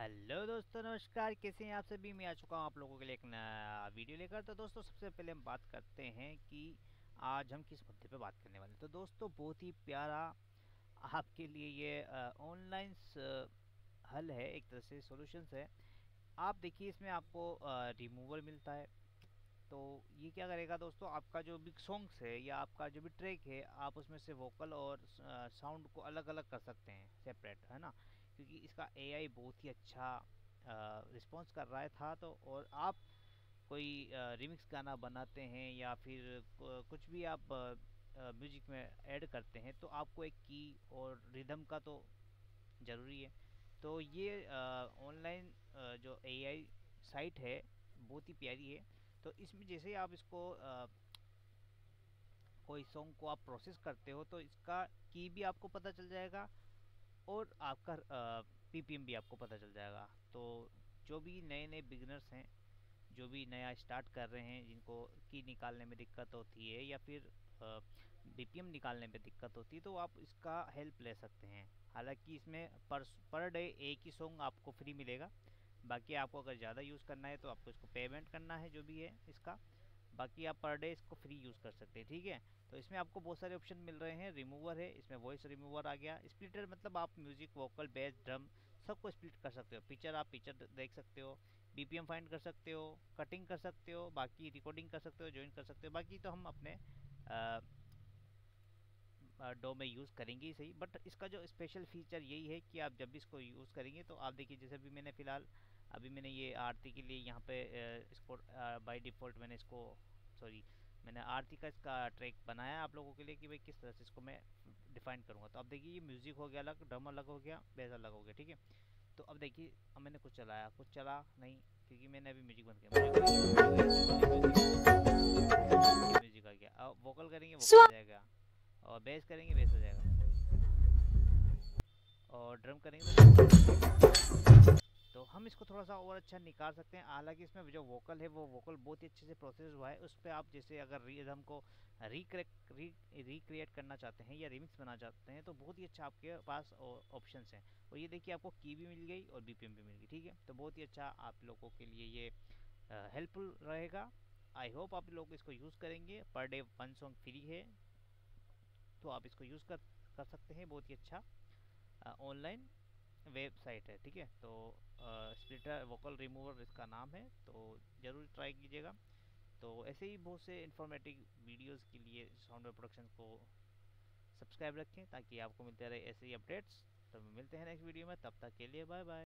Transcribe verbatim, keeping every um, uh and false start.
Hello दोस्तों, नमस्कार। कैसे हैं आप सभी? मैं आ चुका हूं आप लोगों के लिए एक नया वीडियो लेकर। तो दोस्तों, सबसे पहले हम बात करते हैं कि आज हम किस मुद्दे पे बात करने वाले हैं। तो दोस्तों, बहुत ही प्यारा आपके लिए ये ऑनलाइन हल है, एक तरह से सॉल्यूशंस है। आप देखिए, इसमें आपको रिमूवर मिलता है। तो ये क्या करेगा दोस्तों, आपका जो भी सॉन्ग्स है या आपका जो भी ट्रैक है, आप उसमें से वोकल और साउंड को अलग अलग कर सकते हैं, सेपरेट, है ना। क्योंकि इसका एआई बहुत ही अच्छा रिस्पॉन्स कर रहा है था। तो और आप कोई रिमिक्स गाना बनाते हैं या फिर कुछ भी आप म्यूजिक में ऐड करते हैं, तो आपको एक की और रिदम का तो ज़रूरी है। तो ये ऑनलाइन जो एआई साइट है, बहुत ही प्यारी है। तो इसमें जैसे ही आप इसको अ, कोई सॉन्ग को आप प्रोसेस करते हो, तो इसका की भी आपको पता चल जाएगा और आपका पीपीएम भी आपको पता चल जाएगा। तो जो भी नए नए बिगिनर्स हैं, जो भी नया स्टार्ट कर रहे हैं, जिनको की निकालने में दिक्कत होती है या फिर बीपीएम निकालने में दिक्कत होती है, तो आप इसका हेल्प ले सकते हैं। हालांकि इसमें पर पर डे एक ही सॉन्ग आपको फ्री मिलेगा। बाकी आपको अगर ज़्यादा यूज़ करना है तो आपको इसको पेमेंट करना है, जो भी है इसका। बाकी आप पर डे इसको फ्री यूज़ कर सकते हैं, ठीक है। तो इसमें आपको बहुत सारे ऑप्शन मिल रहे हैं। रिमूवर है, इसमें वॉइस रिमूवर आ गया। स्प्लिटर मतलब आप म्यूजिक, वोकल, बेस, ड्रम सबको स्प्लिट कर सकते हो। पिक्चर, आप पिक्चर देख सकते हो। बीपीएम फाइंड कर सकते हो, कटिंग कर सकते हो, बाकी रिकॉर्डिंग कर सकते हो, ज्वाइन कर सकते हो। बाकी तो हम अपने डो में यूज़ करेंगे ही सही। बट इसका जो स्पेशल फीचर यही है कि आप जब भी इसको यूज़ करेंगे, तो आप देखिए, जैसे भी मैंने फ़िलहाल अभी मैंने ये आरती के लिए यहाँ पे इसको बाय डिफ़ॉल्ट मैंने इसको सॉरी मैंने आरती का इसका ट्रैक बनाया आप लोगों के लिए कि भाई किस तरह से इसको मैं डिफाइन करूँगा। तो अब देखिए, ये म्यूज़िक हो गया अलग, ड्रम अलग हो गया, बेस अलग हो गया, ठीक है। तो अब देखिए, अब मैंने कुछ चलाया, कुछ चला नहीं, क्योंकि मैंने अभी म्यूजिक बंद किया। म्यूजिक आ गया। अब वोकल करेंगे, वोकल आ जाएगा। और बेस करेंगे, बेस हो जाएगा। और ड्रम करेंगे तो तो हम इसको थोड़ा सा और अच्छा निकाल सकते हैं। हालांकि इसमें जो वोकल है, वो वोकल बहुत ही अच्छे से प्रोसेस हुआ है। उस पर आप जैसे अगर रिदम को रिक्रिएट री, रिक्रिएट करना चाहते हैं या रिमिक्स बनाना चाहते हैं, तो बहुत ही अच्छा आपके पास ऑप्शंस हैं। और ये देखिए, आपको की भी मिल गई और बीपीएम भी मिल गई, ठीक है। तो बहुत ही अच्छा आप लोगों के लिए ये हेल्पफुल रहेगा। आई होप आप लोग इसको यूज़ करेंगे। Per day one song free है, तो आप इसको यूज़ कर कर सकते हैं। बहुत ही अच्छा ऑनलाइन वेबसाइट है, ठीक है। तो स्प्लिटर वोकल रिमूवर इसका नाम है, तो ज़रूर ट्राई कीजिएगा। तो ऐसे ही बहुत से इन्फॉर्मेटिव वीडियोस के लिए साउंड वेब प्रोडक्शन को सब्सक्राइब रखें, ताकि आपको मिलते रहे ऐसे ही अपडेट्स। तो मिलते हैं नेक्स्ट वीडियो में, तब तक के लिए बाय बाय।